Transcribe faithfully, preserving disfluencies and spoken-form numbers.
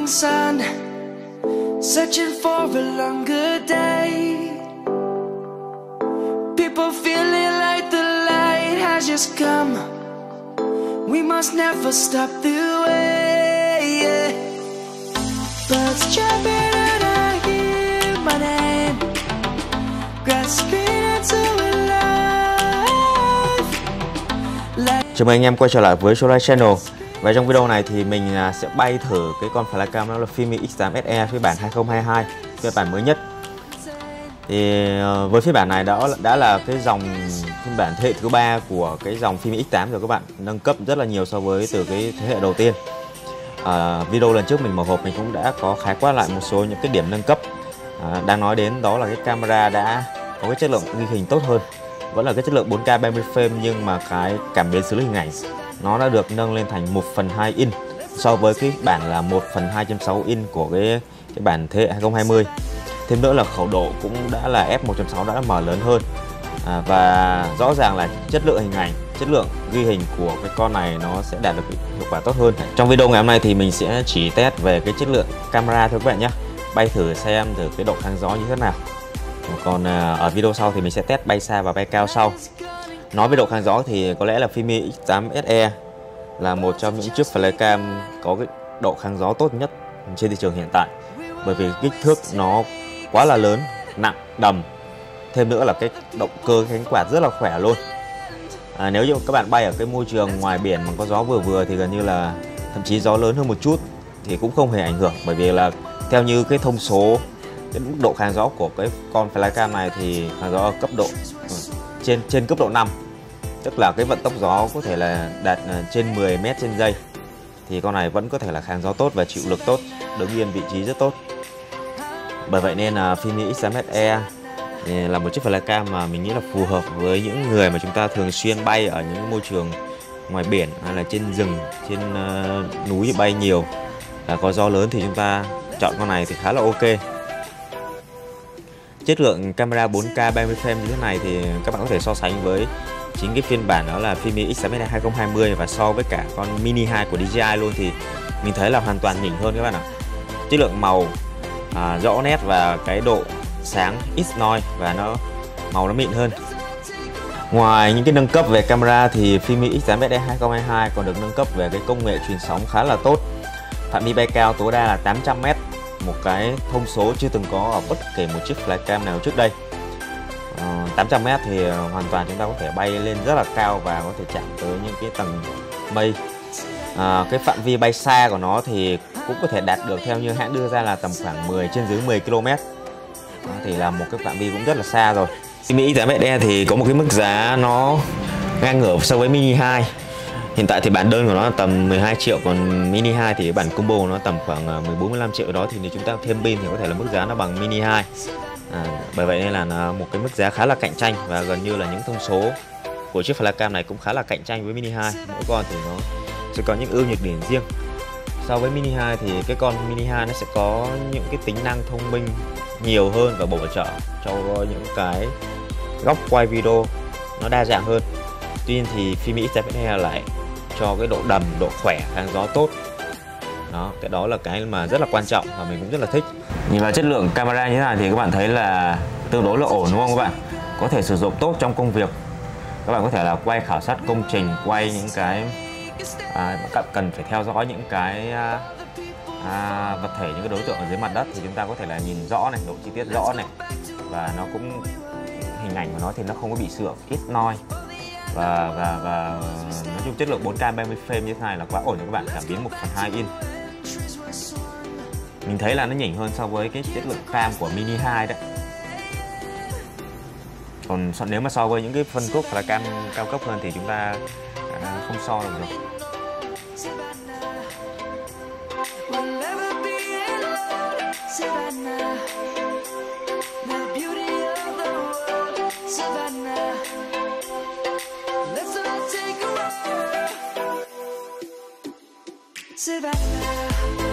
sun, searching for a longer day. People feeling like the light has just come. We must never stop the way, yeah. Birds jumping and I hear my name, grasping into a life like... Chào mừng anh em quay trở lại với Solar Channel. Và trong video này thì mình sẽ bay thử cái con flycam đó là Fimi X tám ét e phiên bản hai không hai hai, phiên bản mới nhất. Thì với phiên bản này đó đã là cái dòng phiên bản thế hệ thứ ba của cái dòng Fimi X tám rồi các bạn, nâng cấp rất là nhiều so với từ cái thế hệ đầu tiên. À, video lần trước mình mở hộp mình cũng đã có khái quát lại một số những cái điểm nâng cấp. À, đang nói đến đó là cái camera đã có cái chất lượng ghi hình tốt hơn, vẫn là cái chất lượng bốn K ba mươi frame, nhưng mà cái cảm biến xử lý hình ảnh nó đã được nâng lên thành một phần hai inch so với cái bản là một phần hai chấm sáu inch của cái cái bản thế hệ hai không hai không. Thêm nữa là khẩu độ cũng đã là F một chấm sáu đã mở lớn hơn. À, và rõ ràng là chất lượng hình ảnh, chất lượng ghi hình của cái con này nó sẽ đạt được hiệu quả tốt hơn. Trong video ngày hôm nay thì mình sẽ chỉ test về cái chất lượng camera thôi các bạn nhé, bay thử xem thử cái độ kháng gió như thế nào. Còn ở video sau thì mình sẽ test bay xa và bay cao sau. Nói về độ kháng gió thì có lẽ là Fimi X tám ét e là một trong những chiếc flycam có cái độ kháng gió tốt nhất trên thị trường hiện tại, bởi vì kích thước nó quá là lớn, nặng, đầm. Thêm nữa là cái động cơ cánh quạt rất là khỏe luôn. À, nếu như các bạn bay ở cái môi trường ngoài biển mà có gió vừa vừa thì gần như là thậm chí gió lớn hơn một chút thì cũng không hề ảnh hưởng, bởi vì là theo như cái thông số cái mức độ kháng gió của cái con flycam này thì kháng gió ở cấp độ trên trên cấp độ năm, tức là cái vận tốc gió có thể là đạt trên mười mét trên giây, thì con này vẫn có thể là kháng gió tốt và chịu lực tốt, đứng yên vị trí rất tốt. Bởi vậy nên là Fimi X tám ét e là một chiếc flycam mà mình nghĩ là phù hợp với những người mà chúng ta thường xuyên bay ở những môi trường ngoài biển hay là trên rừng, trên uh, núi bay nhiều, là có gió lớn thì chúng ta chọn con này thì khá là ok. Chất lượng camera bốn K ba mươi frame như thế này thì các bạn có thể so sánh với chính cái phiên bản đó là Fimi X tám ét e hai không hai không, và so với cả con Mini hai của đê gi i luôn thì mình thấy là hoàn toàn nhỉnh hơn các bạn ạ. Chất lượng màu à, rõ nét và cái độ sáng ít noise và nó màu nó mịn hơn. Ngoài những cái nâng cấp về camera thì Fimi X tám ét e hai không hai hai còn được nâng cấp về cái công nghệ truyền sóng khá là tốt. Phạm vi bay cao tối đa là tám trăm mét, một cái thông số chưa từng có ở bất kể một chiếc flycam nào trước đây. À, tám trăm mét thì hoàn toàn chúng ta có thể bay lên rất là cao và có thể chạm tới những cái tầng mây. À, cái phạm vi bay xa của nó thì cũng có thể đạt được theo như hãng đưa ra là tầm khoảng mười trên dưới mười ki lô mét. Đó, thì là một cái phạm vi cũng rất là xa rồi. Fimi X tám ét e thì có một cái mức giá nó ngang ngửa so với Mini hai. Hiện tại thì bản đơn của nó là tầm mười hai triệu, còn Mini hai thì bản combo nó tầm khoảng mười bốn mười lăm triệu đó, thì nếu chúng ta thêm pin thì có thể là mức giá nó bằng Mini hai. À, bởi vậy nên là nó một cái mức giá khá là cạnh tranh, và gần như là những thông số của chiếc flycam này cũng khá là cạnh tranh với Mini hai. Mỗi con thì nó sẽ có những ưu nhược điểm riêng. So với Mini hai thì cái con Mini hai nó sẽ có những cái tính năng thông minh nhiều hơn và bổ trợ cho những cái góc quay video nó đa dạng hơn. Tuy nhiên thì Fimi X tám ét e lại cho cái độ đầm, độ khỏe, kháng gió tốt. Đó, cái đó là cái mà rất là quan trọng và mình cũng rất là thích. Nhìn vào chất lượng camera như thế này thì các bạn thấy là tương đối là ổn đúng không các bạn? Có thể sử dụng tốt trong công việc. Các bạn có thể là quay khảo sát công trình, quay những cái à, các bạn cần phải theo dõi những cái à, à, vật thể, những cái đối tượng ở dưới mặt đất thì chúng ta có thể là nhìn rõ này, độ chi tiết rõ này, và nó cũng hình ảnh của nó thì nó không có bị sượng, ít noise. Và, và, và nói chung chất lượng bốn K ba mươi frame như thế này là quá ổn cho các bạn, cảm biến một phần hai inch. Mình thấy là nó nhỉnh hơn so với cái chất lượng cam của Mini hai đấy. Còn nếu mà so với những cái phân khúc flycam cao cấp hơn thì chúng ta à, không so được rồi. Savannah.